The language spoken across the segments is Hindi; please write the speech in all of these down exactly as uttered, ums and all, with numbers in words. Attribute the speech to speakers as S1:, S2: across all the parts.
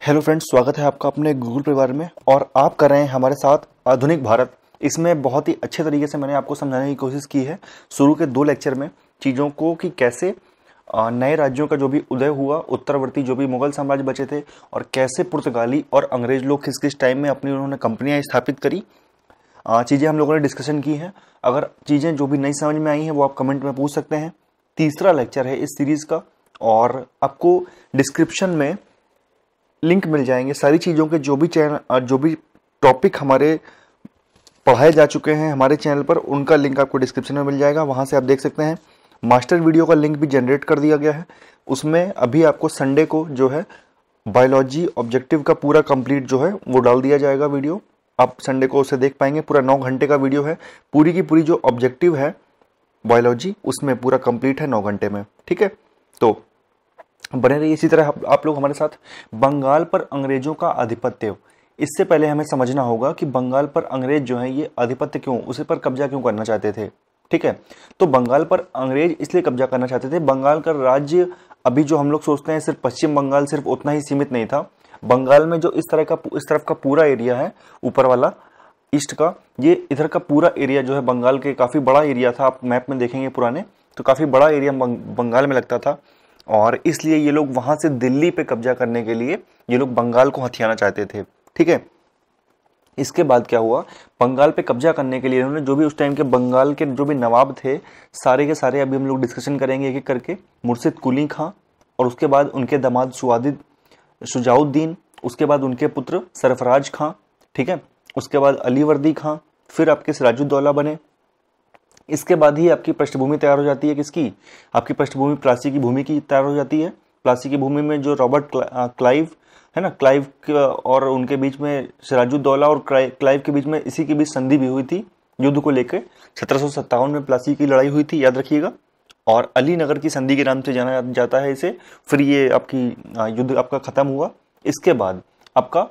S1: हेलो फ्रेंड्स, स्वागत है आपका अपने गूगल परिवार में। और आप कर रहे हैं हमारे साथ आधुनिक भारत। इसमें बहुत ही अच्छे तरीके से मैंने आपको समझाने की कोशिश की है शुरू के दो लेक्चर में चीज़ों को कि कैसे नए राज्यों का जो भी उदय हुआ, उत्तरवर्ती जो भी मुगल साम्राज्य बचे थे, और कैसे पुर्तगाली और अंग्रेज लोग किस किस टाइम में अपनी उन्होंने कंपनियाँ स्थापित करी। चीज़ें हम लोगों ने डिस्कशन की हैं। अगर चीज़ें जो भी नई समझ में आई हैं वो आप कमेंट में पूछ सकते हैं। तीसरा लेक्चर है इस सीरीज़ का, और आपको डिस्क्रिप्शन में लिंक मिल जाएंगे सारी चीज़ों के, जो भी चैनल जो भी टॉपिक हमारे पढ़ाए जा चुके हैं हमारे चैनल पर, उनका लिंक आपको डिस्क्रिप्शन में मिल जाएगा। वहाँ से आप देख सकते हैं। मास्टर वीडियो का लिंक भी जनरेट कर दिया गया है। उसमें अभी आपको संडे को जो है बायोलॉजी ऑब्जेक्टिव का पूरा कंप्लीट जो है वो डाल दिया जाएगा वीडियो। आप संडे को उसे देख पाएंगे। पूरा नौ घंटे का वीडियो है। पूरी की पूरी जो ऑब्जेक्टिव है बायोलॉजी उसमें पूरा कंप्लीट है नौ घंटे में। ठीक है, तो बने रहिए इसी तरह आप, आप लोग हमारे साथ। बंगाल पर अंग्रेजों का आधिपत्य, इससे पहले हमें समझना होगा कि बंगाल पर अंग्रेज जो है ये आधिपत्य क्यों, उसे पर कब्जा क्यों करना चाहते थे। ठीक है, तो बंगाल पर अंग्रेज इसलिए कब्जा करना चाहते थे। बंगाल का राज्य अभी जो हम लोग सोचते हैं सिर्फ पश्चिम बंगाल सिर्फ उतना ही सीमित नहीं था। बंगाल में जो इस तरह का इस तरफ का पूरा एरिया है, ऊपर वाला ईस्ट का, ये इधर का पूरा एरिया जो है बंगाल के काफ़ी बड़ा एरिया था। आप मैप में देखेंगे पुराने, तो काफ़ी बड़ा एरिया बंगाल में लगता था। और इसलिए ये लोग वहां से दिल्ली पे कब्जा करने के लिए ये लोग बंगाल को हथियाना चाहते थे। ठीक है, इसके बाद क्या हुआ, बंगाल पे कब्जा करने के लिए इन्होंने जो भी उस टाइम के बंगाल के जो भी नवाब थे सारे के सारे, अभी हम लोग डिस्कशन करेंगे एक एक करके। मुर्शिद कुली खां, और उसके बाद उनके दामाद सुवादिद शुजाउद्दीन, उसके बाद उनके पुत्र सरफराज खां, ठीक है, उसके बाद अलीवर्दी खां, फिर आपके सिराजुद्दौला बने। इसके बाद ही आपकी पृष्ठभूमि तैयार हो जाती है किसकी, आपकी पृष्ठभूमि प्लासी की भूमि की तैयार हो जाती है। प्लासी की भूमि में जो रॉबर्ट क्लाइव है ना, क्लाइव और उनके बीच में सिराजुद्दौला और क्लाइव के बीच में इसी के बीच संधि भी हुई थी युद्ध को लेकर। सत्रह सौ सत्तावन में प्लासी की लड़ाई हुई थी, याद रखिएगा। और अली नगर की संधि के नाम से जाना जाता है इसे। फिर ये आपकी युद्ध आपका खत्म हुआ। इसके बाद आपका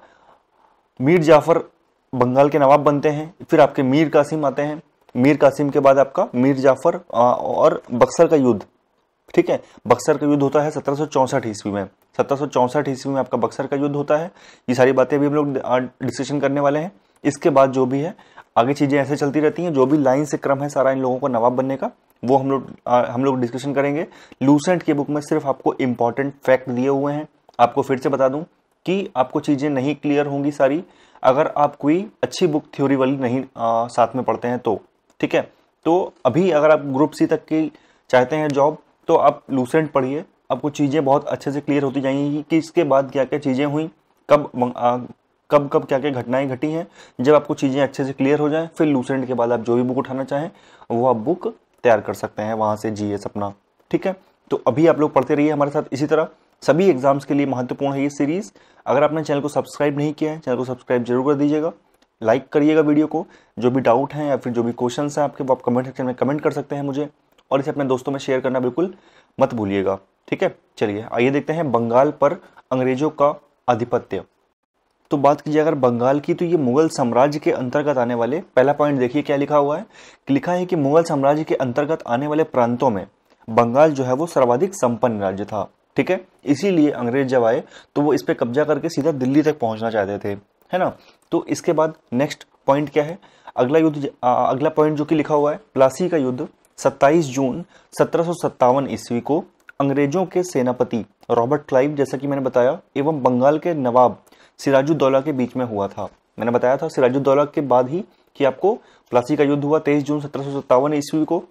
S1: मीर जाफर बंगाल के नवाब बनते हैं। फिर आपके मीर कासिम आते हैं। मीर कासिम के बाद आपका मीर जाफर और बक्सर का युद्ध। ठीक है, बक्सर का युद्ध होता है सत्रह सौ चौसठ ईस्वी में। सत्रह सौ चौसठ ईस्वी में आपका बक्सर का युद्ध होता है। ये सारी बातें भी हम लोग डिस्कशन करने वाले हैं। इसके बाद जो भी है आगे चीजें ऐसे चलती रहती हैं। जो भी लाइन से क्रम है सारा इन लोगों को नवाब बनने का, वो हम लोग हम लोग डिस्कशन करेंगे। लूसेंट की बुक में सिर्फ आपको इंपॉर्टेंट फैक्ट दिए हुए हैं। आपको फिर से बता दूं कि आपको चीजें नहीं क्लियर होंगी सारी अगर आप कोई अच्छी बुक थ्योरी वाली नहीं आ, साथ में पढ़ते हैं तो। ठीक है, तो अभी अगर आप ग्रुप सी तक की चाहते हैं जॉब, तो आप लूसेंट पढ़िए। आपको चीज़ें बहुत अच्छे से क्लियर होती जाएंगी कि इसके बाद क्या क्या चीज़ें हुई, कब आ, कब कब क्या क्या घटनाएं घटी हैं। जब आपको चीज़ें अच्छे से क्लियर हो जाएं, फिर लूसेंट के बाद आप जो भी बुक उठाना चाहें वो आप बुक तैयार कर सकते हैं वहाँ से, जीएस अपना। ठीक है, तो अभी आप लोग पढ़ते रहिए हमारे साथ। इसी तरह सभी एग्जाम्स के लिए महत्वपूर्ण है ये सीरीज़। अगर आपने चैनल को सब्सक्राइब नहीं किया है, चैनल को सब्सक्राइब जरूर कर दीजिएगा। लाइक करिएगा वीडियो को। जो भी डाउट हैं या फिर जो भी क्वेश्चंस हैं आपके, वो आप कमेंट सेक्शन में कमेंट कर सकते हैं मुझे, और इसे अपने दोस्तों में शेयर करना बिल्कुल मत भूलिएगा। ठीक है, चलिए आइए देखते हैं बंगाल पर अंग्रेजों का आधिपत्य। तो बात कीजिए अगर बंगाल की, तो ये मुगल साम्राज्य के अंतर्गत आने वाले, पहला पॉइंट देखिए क्या लिखा हुआ है। लिखा है कि मुगल साम्राज्य के अंतर्गत आने वाले प्रांतों में बंगाल जो है वो सर्वाधिक संपन्न राज्य था। ठीक है, इसीलिए अंग्रेज जब आए तो वो इस पे कब्जा करके सीधा दिल्ली तक पहुंचना चाहते थे, है ना। तो इसके बाद नेक्स्ट पॉइंट क्या है, अगला युद्ध, अगला पॉइंट जो कि लिखा हुआ है, प्लासी का युद्ध सत्ताईस जून सत्रह सौ सत्तावन ईस्वी को अंग्रेजों के सेनापति रॉबर्ट क्लाइव, जैसा कि मैंने बताया, एवं बंगाल के नवाब सिराजुद्दौला के बीच में हुआ था। मैंने बताया था सिराजुद्दौला के बाद ही कि आपको प्लासी का युद्ध हुआ तेईस जून सत्रह सौ सत्तावन ईस्वी को।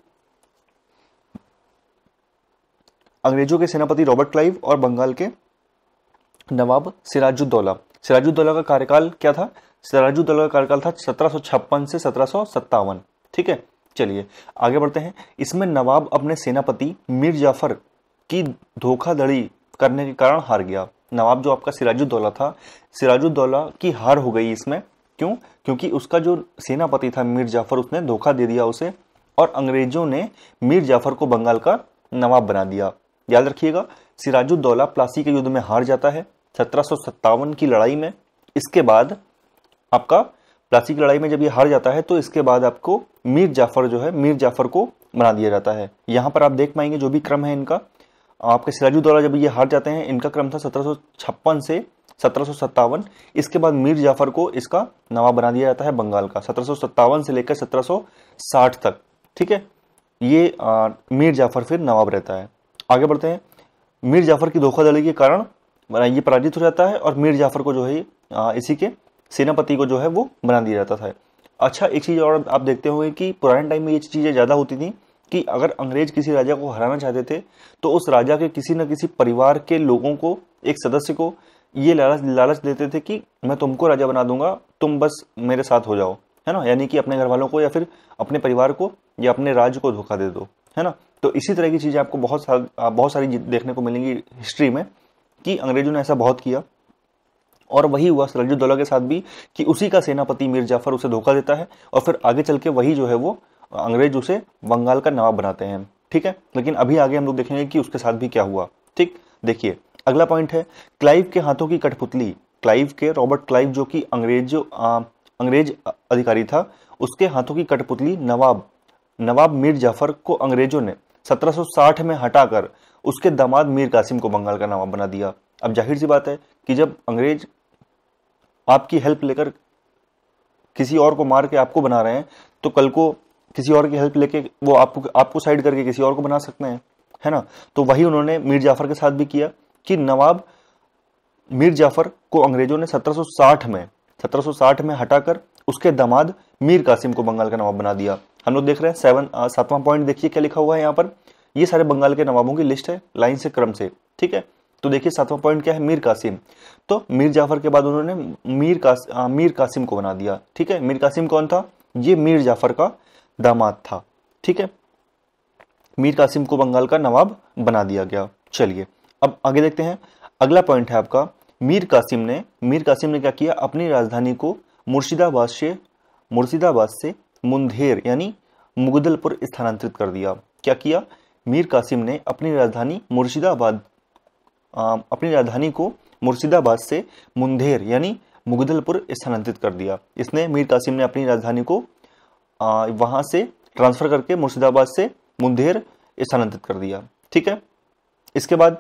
S1: अंग्रेजों के सेनापति रॉबर्ट क्लाइव और बंगाल के नवाब सिराजुद्दौला। सिराजुद्दौला का कार्यकाल क्या था, सिराजुद्दौला का कार्यकाल था सत्रह सौ छप्पन से सत्रह सौ सत्तावन। ठीक है, चलिए आगे बढ़ते हैं। इसमें नवाब अपने सेनापति मीर जाफर की धोखाधड़ी करने के कारण हार गया। नवाब जो आपका सिराजुद्दौला था, सिराजुद्दौला की हार हो गई इसमें। क्यों? क्योंकि उसका जो सेनापति था मीर जाफर, उसने धोखा दे दिया उसे, और अंग्रेजों ने मीर जाफर को बंगाल का नवाब बना दिया। याद रखिएगा, सिराजुद्दौला प्लासी के युद्ध में हार जाता है सत्रह सौ सत्तावन की लड़ाई में। इसके बाद आपका प्लासी की लड़ाई में जब ये हार जाता है तो इसके बाद आपको मीर जाफर जो है, मीर जाफर को बना दिया जाता है। यहाँ पर आप देख पाएंगे जो भी क्रम है इनका, आपके सिराजुद्दौला जब ये हार जाते हैं, इनका क्रम था सत्रह सौ छप्पन से सत्रह सौ सत्तावन। इसके बाद मीर जाफर को इसका नवाब बना दिया जाता है बंगाल का, सत्रह सौ सत्तावन से लेकर सत्रह सौ साठ तक। ठीक है, ये आ, मीर जाफर फिर नवाब रहता है। आगे बढ़ते हैं। मीर जाफर की धोखाधड़ी के कारण ये पराजित हो जाता है और मीर जाफर को जो है आ, इसी के सेनापति को जो है वो बना दिया जाता था। अच्छा, एक चीज़ और आप देखते होंगे कि पुराने टाइम में ये चीज़ें ज़्यादा होती थी कि अगर अंग्रेज किसी राजा को हराना चाहते थे तो उस राजा के किसी न किसी परिवार के लोगों को, एक सदस्य को ये लालच लालच देते थे कि मैं तुमको राजा बना दूंगा, तुम बस मेरे साथ हो जाओ, है ना। यानी कि अपने घर वालों को या फिर अपने परिवार को या अपने राज्य को धोखा दे दो, है ना। तो इसी तरह की चीज़ें आपको बहुत सारी बहुत सारी देखने को मिलेंगी हिस्ट्री में कि अंग्रेजों ने ऐसा बहुत किया। और वही हुआ सिराजुद्दौला के साथ भी कि उसी का सेनापति मीर जाफर उसे धोखा देता है और फिर आगे चल के वही जो है वो अंग्रेज उसे बंगाल का नवाब बनाते हैं। ठीक है, लेकिन अभी आगे हम लोग देखेंगे कि उसके साथ भी क्या हुआ। ठीक, देखिए अगला पॉइंट है क्लाइव के हाथों की कठपुतली। क्लाइव के रॉबर्ट क्लाइव जो कि अंग्रेज आ, अंग्रेज अधिकारी था, उसके हाथों की कठपुतली नवाब नवाब मीर जाफर को अंग्रेजों ने सत्रह सौ साठ में हटाकर उसके दामाद मीर कासिम को बंगाल का नवाब बना दिया। अब जाहिर सी बात है कि जब अंग्रेज आपकी हेल्प लेकर किसी और को मार के आपको बना रहे हैं तो कल को किसी और की हेल्प लेके वो आपको आपको साइड करके किसी और को बना सकते हैं, है ना। तो वही उन्होंने मीर जाफर के साथ भी किया कि नवाब मीर जाफर को अंग्रेजों ने सत्रह सौ साठ में सत्रह सौ साठ में हटाकर उसके दामाद मीर कासिम को बंगाल का नवाब बना दिया। हम लोग देख रहे हैं सेवन सातवां पॉइंट, देखिए क्या लिखा हुआ है यहाँ पर। ये सारे बंगाल के नवाबों की लिस्ट है लाइन से, क्रम से। ठीक है, तो देखिए सातवां पॉइंट क्या है, मीर कासिम। तो मीर जाफर के बाद उन्होंने मीर कास आ, मीर कासिम को बना दिया। ठीक है, मीर कासिम कौन था? ये मीर जाफर का दामाद था। ठीक है, मीर कासिम को बंगाल का नवाब बना दिया गया। चलिए अब आगे देखते हैं। अगला पॉइंट है आपका, मीर कासिम ने मीर कासिम ने क्या किया, अपनी राजधानी को मुर्शिदाबाद से मुर्शिदाबाद से मुंधेर यानी मुगदलपुर स्थानांतरित कर दिया। क्या किया? मीर कासिम ने अपनी राजधानी मुर्शिदाबाद अपनी राजधानी को मुर्शिदाबाद से मुंधेर यानी मुगदलपुर स्थानांतरित कर दिया। इसने मीर कासिम ने अपनी राजधानी को वहां से ट्रांसफर करके मुर्शिदाबाद से मुंधेर स्थानांतरित कर दिया। ठीक है, इसके बाद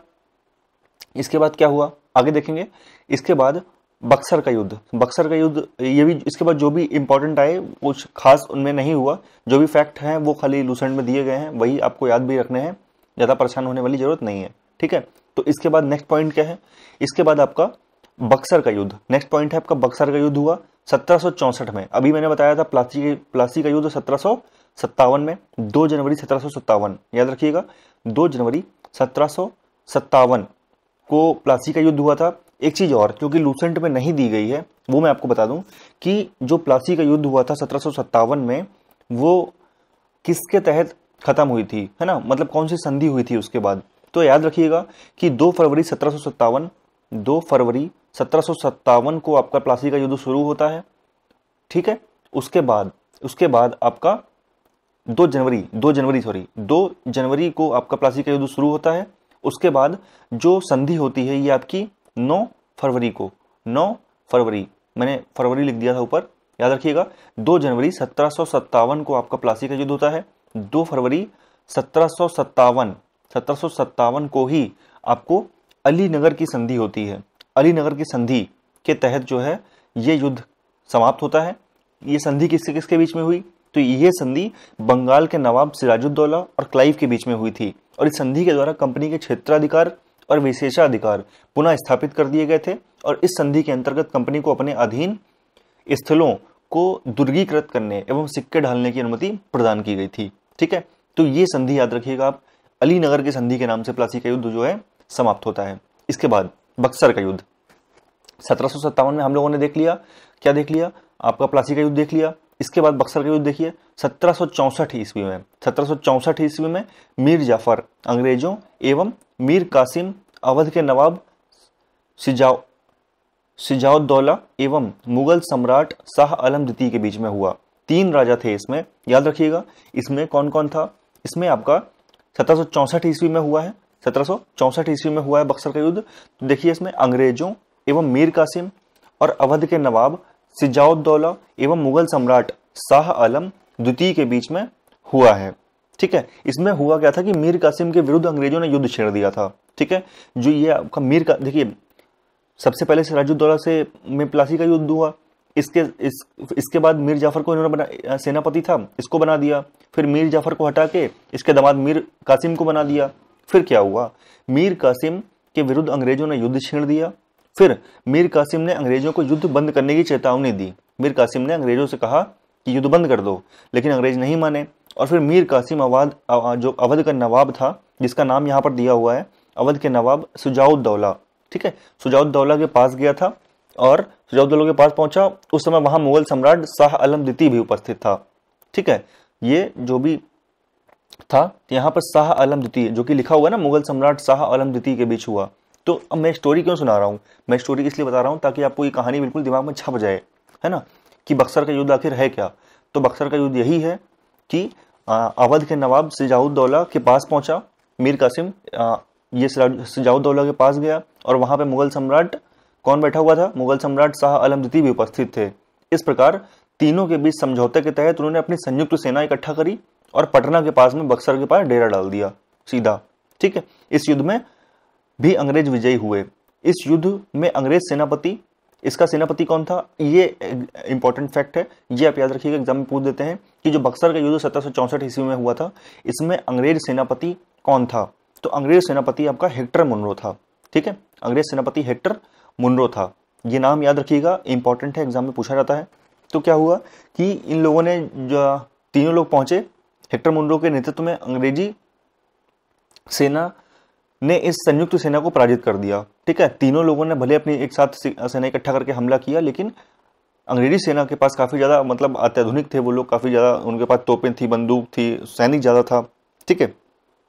S1: इसके बाद क्या हुआ आगे देखेंगे। इसके बाद बक्सर का युद्ध बक्सर का युद्ध ये भी, इसके बाद जो भी इंपॉर्टेंट आए कुछ खास उनमें नहीं हुआ। जो भी फैक्ट हैं वो खाली लूसेंट में दिए गए हैं, वही आपको याद भी रखने हैं, ज़्यादा परेशान होने वाली जरूरत नहीं है। ठीक है, तो इसके बाद नेक्स्ट पॉइंट क्या है, इसके बाद आपका बक्सर का युद्ध। नेक्स्ट पॉइंट है आपका बक्सर का युद्ध हुआ सत्रह सौ चौसठ में। अभी मैंने बताया था प्लासी प्लासी का युद्ध सत्रह सौ सत्तावन में, दो जनवरी सत्रह सौ सत्तावन, याद रखिएगा दो जनवरी सत्रह सौ सत्तावन को प्लासी का युद्ध हुआ था। एक चीज और क्योंकि लूसेंट में नहीं दी गई है वो मैं आपको बता दूं कि जो प्लासी का युद्ध हुआ था सत्रह सौ सत्तावन में, वो किसके तहत खत्म हुई थी, है ना, मतलब कौन सी संधि हुई थी उसके बाद। तो याद रखिएगा कि दो फरवरी सत्रह सौ सत्तावन दो फरवरी सत्रह सौ सत्तावन को आपका प्लासी का युद्ध शुरू होता है। ठीक है, उसके बाद उसके बाद आपका दो जनवरी दो जनवरी सॉरी दो जनवरी को आपका प्लासी का युद्ध शुरू होता है। उसके बाद जो संधि होती है ये आपकी नौ फरवरी को नौ फरवरी मैंने फरवरी लिख दिया था ऊपर, याद रखिएगा दो जनवरी सत्रह सौ सत्तावन को आपका प्लासी का युद्ध होता है। दो फरवरी सत्रह सौ सत्तावन सत्रह सौ सत्तावन को ही आपको अलीनगर की संधि होती है। अलीनगर की संधि के तहत जो है ये युद्ध समाप्त होता है। ये संधि किसके किसके बीच में हुई? तो ये संधि बंगाल के नवाब सिराजुद्दौला और क्लाइव के बीच में हुई थी और इस संधि के द्वारा कंपनी के क्षेत्राधिकार और विशेषाधिकार पुनः स्थापित कर दिए गए थे और इस संधि के अंतर्गत कंपनी को अपने अधीन स्थलों को दुर्गीकृत करने एवं सिक्के ढालने की अनुमति प्रदान की गई थी। ठीक है, तो ये संधि याद रखिएगा आप, अलीनगर की संधि के नाम से प्लासी का युद्ध जो है समाप्त होता है। इसके बाद बक्सर का युद्ध सत्रह सौ सत्तावन में हम लोगों ने देख लिया, क्या देख लिया, आपका प्लासी का युद्ध देख लिया। इसके बाद बक्सर का युद्ध देखिए सत्रह सौ चौसठ ईस्वी में सत्रह सौ चौसठ ईस्वी में मीर जाफर अंग्रेजों एवं मीर कासिम अवध के नवाब सिजाओ सिजाउद्दौला एवं मुगल सम्राट शाह आलम द्वितीय के बीच में हुआ। तीन राजा थे इसमें, याद रखिएगा। इसमें कौन कौन था? इसमें आपका सत्रह सौ चौसठ ईस्वी में हुआ है सत्रह सौ चौसठ ईस्वी में हुआ है बक्सर का युद्ध। तो देखिए इसमें अंग्रेजों एवं मीर कासिम और अवध के नवाब सिजाउद्दौला एवं मुगल सम्राट शाह आलम द्वितीय के बीच में हुआ है। ठीक है, इसमें हुआ क्या था कि मीर कासिम के विरुद्ध अंग्रेजों ने युद्ध छेड़ दिया था। ठीक है, जो ये आपका मीर का देखिए सबसे पहले सिराजुद्दौला से में प्लासी का युद्ध हुआ, इसके इस इसके बाद मीर जाफर को इन्होंने बना, सेनापति था, इसको बना दिया। फिर मीर जाफर को हटा के इसके दामाद मीर कासिम को बना दिया। फिर क्या हुआ, मीर कासिम के विरुद्ध अंग्रेजों ने युद्ध छेड़ दिया। फिर मीर कासिम ने अंग्रेजों को युद्ध बंद करने की चेतावनी दी। मीर कासिम ने अंग्रेजों से कहा कि युद्ध बंद कर दो, लेकिन अंग्रेज नहीं माने। और फिर मीर कासिम अवध जो अवध का नवाब था, जिसका नाम यहाँ पर दिया हुआ है, अवध के नवाब सुजाउद्दौला, ठीक है, सुजाउद्दौला के पास गया था। और सुजाउद्दौला के पास पहुंचा, उस समय वहां मुगल सम्राट शाह आलम द्वितीय भी उपस्थित था, ठीक है। ये जो भी था यहाँ पर शाह आलम द्वितीय, जो कि लिखा हुआ है ना, मुगल सम्राट शाह आलम द्वितीय के बीच हुआ। तो अब मैं स्टोरी क्यों सुना रहा हूँ, मैं स्टोरी इसलिए बता रहा हूँ ताकि आपको ये कहानी बिल्कुल दिमाग में छप जाए, है ना, कि बक्सर का युद्ध आखिर है क्या। तो बक्सर का युद्ध यही है कि अवध के नवाब सिजाउद्दौला के पास पहुंचा मीर कासिम, आ, ये सिजाउद्दौला के पास गया और वहां पे मुगल सम्राट कौन बैठा हुआ था, मुगल सम्राट शाह आलम द्वितीय भी उपस्थित थे। इस प्रकार तीनों के बीच समझौते के तहत उन्होंने अपनी संयुक्त सेना इकट्ठा करी और पटना के पास में बक्सर के पास डेरा डाल दिया सीधा, ठीक है। इस युद्ध में भी अंग्रेज विजयी हुए। इस युद्ध में अंग्रेज सेनापति, इसका सेनापति कौन था, ये इंपॉर्टेंट फैक्ट है, ये आप याद रखिएगा, एग्जाम में पूछ देते हैं कि जो बक्सर का युद्ध सत्रह सौ चौसठ ईस्वी में हुआ था, इसमें अंग्रेज सेनापति कौन था। तो अंग्रेज सेनापति आपका हेक्टर मुनरो था, ठीक है, अंग्रेज सेनापति हेक्टर मुनरो था। ये नाम याद रखिएगा, इंपॉर्टेंट है, एग्जाम में पूछा जाता है। तो क्या हुआ कि इन लोगों ने, जो तीनों लोग पहुंचे, हेक्टर मुनरो के नेतृत्व में अंग्रेजी सेना ने इस संयुक्त सेना को पराजित कर दिया, ठीक है। तीनों लोगों ने भले अपनी एक साथ सेना इकट्ठा करके हमला किया, लेकिन अंग्रेजी सेना के पास काफी ज्यादा, मतलब अत्याधुनिक थे वो लोग, काफी ज्यादा उनके पास तोपें थी, बंदूक थी, सैनिक ज्यादा था, ठीक है।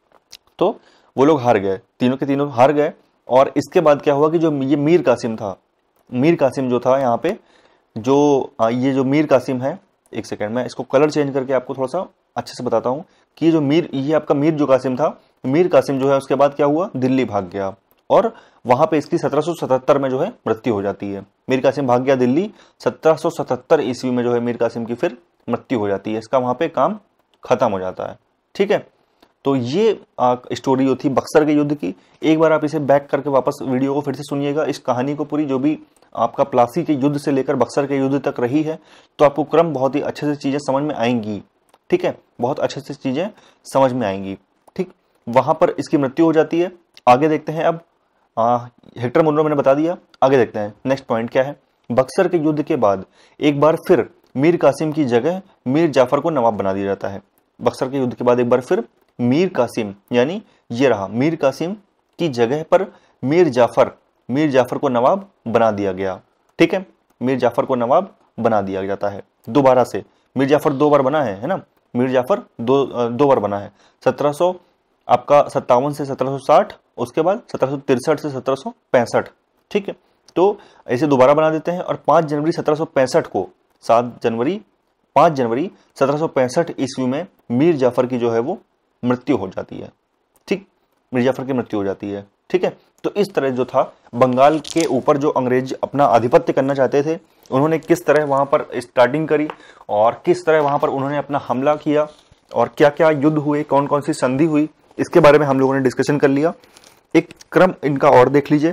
S1: तो वो लोग हार गए, तीनों के तीनों हार गए। और इसके बाद क्या हुआ कि जो ये मीर कासिम था, मीर कासिम जो था यहाँ पे, जो ये जो मीर कासिम है, एक सेकंड में इसको कलर चेंज करके आपको थोड़ा सा अच्छे से बताता हूँ कि ये जो मीर, ये आपका मीर जो कासिम था, मीर कासिम जो है उसके बाद क्या हुआ, दिल्ली भाग गया और वहां पे इसकी सत्रह सौ सतहत्तर में जो है मृत्यु हो जाती है। मीर कासिम भाग गया दिल्ली, सत्रह सौ सतहत्तर ईस्वी में जो है मीर कासिम की फिर मृत्यु हो जाती है, इसका वहां पे काम खत्म हो जाता है, ठीक है। तो ये स्टोरी जो थी बक्सर के युद्ध की, एक बार आप इसे बैक करके वापस वीडियो को फिर से सुनिएगा, इस कहानी को पूरी, जो भी आपका प्लासी के युद्ध से लेकर बक्सर के युद्ध तक रही है, तो आपको क्रम बहुत ही अच्छे से चीजें समझ में आएंगी, ठीक है, बहुत अच्छे से चीजें समझ में आएंगी, ठीक। वहां पर इसकी मृत्यु हो जाती है। आगे देखते हैं अब, आ, हेक्टर मुनरो मैंने बता दिया, आगे देखते हैं नेक्स्ट पॉइंट क्या है। बक्सर के युद्ध के बाद एक बार फिर मीर कासिम की जगह मीर जाफर को नवाब बना दिया जाता है। बक्सर के युद्ध के बाद एक बार फिर मीर कासिम, यानी ये रहा, मीर कासिम की जगह पर मीर जाफर, मीर जाफर को नवाब बना दिया गया, ठीक है, मीर जाफर को नवाब बना दिया जाता है दोबारा से। मीर जाफर दो बार बना है, है ना, मीर जाफर दो दो बार बना है, सत्रह सौ आपका सत्तावन से सत्रह सौ साठ, उसके बाद सत्रह सौ तिरसठ से सत्रह सौ पैंसठ, ठीक है। तो ऐसे दोबारा बना देते हैं और पांच जनवरी सत्रह सौ पैंसठ को, सात जनवरी पांच जनवरी सत्रह सौ पैंसठ ईस्वी में मीर जाफर की जो है वो मृत्यु हो जाती है, ठीक, मीर जाफर की मृत्यु हो जाती है, ठीक है। तो इस तरह जो था बंगाल के ऊपर जो अंग्रेज अपना आधिपत्य करना चाहते थे, उन्होंने किस तरह वहां पर स्टार्टिंग करी और किस तरह वहां पर उन्होंने अपना हमला किया और क्या क्या युद्ध हुए, कौन कौन सी संधि हुई, इसके बारे में हम लोगों ने डिस्कशन कर लिया। एक क्रम इनका और देख लीजिए,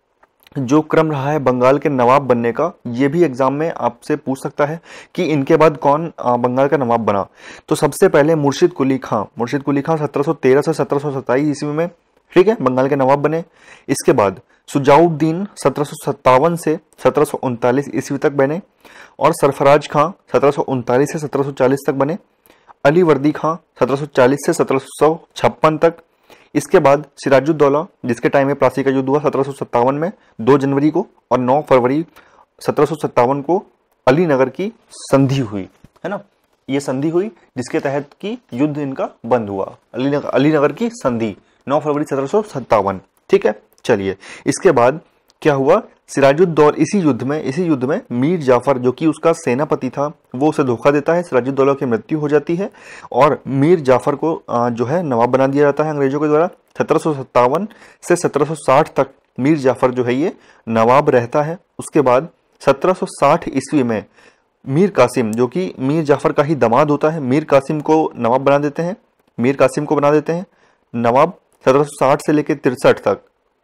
S1: जो क्रम रहा है बंगाल के नवाब बनने का, ये भी एग्जाम में आपसे पूछ सकता है कि इनके बाद कौन बंगाल का नवाब बना। तो सबसे पहले मुर्शिद कुली खां, मुर्शिद कुली खां सत्रह सौ तेरह से सत्रह सौ सत्ताईस ईस्वी में, ठीक है, बंगाल के नवाब बने। इसके बाद सुजाउद्दीन सत्रह सौ सत्तावन से सत्रह सौ उनतालीस ईस्वी तक बने और सरफराज खां सत्रह सौ उनतालीस से सत्रह सौ चालीस तक बने। अली वर्दी खां सत्रह सौ चालीस से सत्रह सौ छप्पन तक। इसके बाद सिराजुद्दौला, जिसके टाइम में प्लासी का युद्ध हुआ सत्रह सौ सत्तावन में दो जनवरी को, और नौ फरवरी सत्रह सौ सत्तावन को अलीनगर की संधि हुई, है ना, ये संधि हुई जिसके तहत की युद्ध इनका बंद हुआ, अलीनगर अलीनगर की संधि नौ फरवरी सत्रह सौ सत्तावन, ठीक है। चलिए, इसके बाद क्या हुआ, सिराजुद्दौला इसी युद्ध में इसी युद्ध में मीर जाफर जो कि उसका सेनापति था, वो उसे धोखा देता है, सिराजुद्दौला की मृत्यु हो जाती है और मीर जाफर को जो है नवाब बना दिया जाता है अंग्रेजों के द्वारा। सत्रह सौ सत्तावन से सत्रह सौ साठ तक मीर जाफर जो है ये नवाब रहता है। उसके बाद सत्रह सौ साठ ईस्वी में मीर कासिम, जो कि मीर जाफर का ही दामाद होता है, मीर कासिम को नवाब बना देते हैं, मीर कासिम को बना देते हैं नवाब सत्रह सौ साठ से लेकर तिरसठ तक,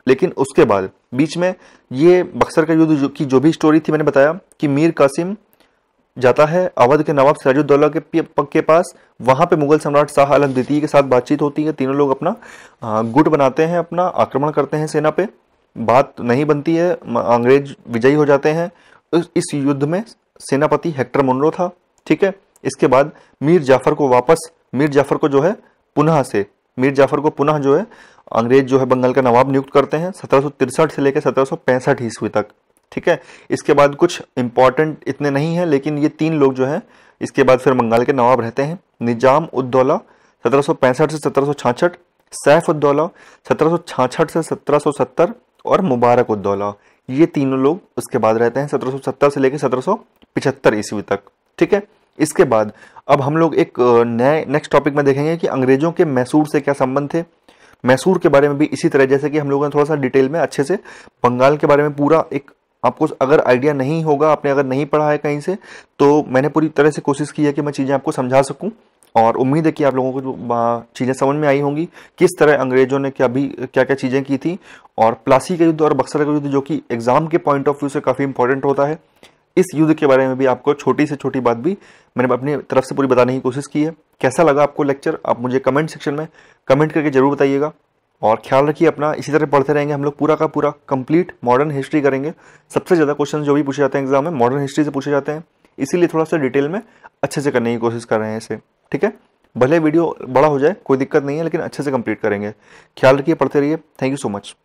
S1: लेकिन उसके बाद बीच में ये बक्सर का युद्ध की जो भी स्टोरी थी, मैंने बताया कि मीर कासिम जाता है अवध के नवाब सिराजुद्दौला के के पास। वहां पे मुगल सम्राट शाह आलम द्वितीय के साथ बातचीत होती है। तीनों लोग अपना गुट बनाते हैं, अपना आक्रमण करते हैं सेना पे। बात नहीं बनती है, अंग्रेज विजयी हो जाते हैं। इस युद्ध में सेनापति हेक्टर मुनरो था। ठीक है, इसके बाद मीर जाफर को वापस मीर जाफर को जो है पुनः से मीर जाफर को पुनः जो है अंग्रेज जो है बंगाल का नवाब नियुक्त करते हैं सत्रह सौ तिरसठ से लेकर सत्रह सौ पैंसठ ईस्वी तक। ठीक है, इसके बाद कुछ इंपॉर्टेंट इतने नहीं है, लेकिन ये तीन लोग जो हैं इसके बाद फिर बंगाल के नवाब रहते हैं। निजाम उद्दौला सत्रह सौ पैंसठ से सत्रह सौ छाछठ, सैफ उद्दौला सत्रह सौ छाछठ से सत्रह सौ सत्तर और मुबारक उद्दौला, ये तीनों लोग उसके बाद रहते हैं सत्रह सौ सत्तर से लेकर सत्रह सौ पिछहत्तर ईस्वी तक। ठीक है, इसके बाद अब हम लोग एक नए नेक्स्ट टॉपिक में देखेंगे कि अंग्रेजों के मैसूर से क्या संबंध थे। मैसूर के बारे में भी इसी तरह, जैसे कि हम लोगों ने थोड़ा सा डिटेल में अच्छे से बंगाल के बारे में पूरा एक, आपको अगर आइडिया नहीं होगा, आपने अगर नहीं पढ़ा है कहीं से, तो मैंने पूरी तरह से कोशिश की है कि मैं चीज़ें आपको समझा सकूं। और उम्मीद है कि आप लोगों को जो चीज़ें समझ में आई होंगी, किस तरह अंग्रेजों ने क्या भी क्या क्या चीज़ें की थी। और प्लासी का युद्ध और बक्सर का युद्ध जो कि एग्जाम के पॉइंट ऑफ व्यू से काफ़ी इंपॉर्टेंट होता है, इस युद्ध के बारे में भी आपको छोटी से छोटी बात भी मैंने अपनी तरफ से पूरी बताने की कोशिश की है। कैसा लगा आपको लेक्चर, आप मुझे कमेंट सेक्शन में कमेंट करके जरूर बताइएगा। और ख्याल रखिए अपना, इसी तरह पढ़ते रहेंगे हम लोग, पूरा का पूरा कंप्लीट मॉडर्न हिस्ट्री करेंगे। सबसे ज़्यादा क्वेश्चन जो भी पूछे जाते हैं एग्जाम में मॉडर्न हिस्ट्री से पूछे जाते हैं, इसीलिए थोड़ा सा डिटेल में अच्छे से करने की कोशिश कर रहे हैं इसे। ठीक है, भले वीडियो बड़ा हो जाए कोई दिक्कत नहीं है, लेकिन अच्छे से कंप्लीट करेंगे। ख्याल रखिए, पढ़ते रहिए। Thank you so much.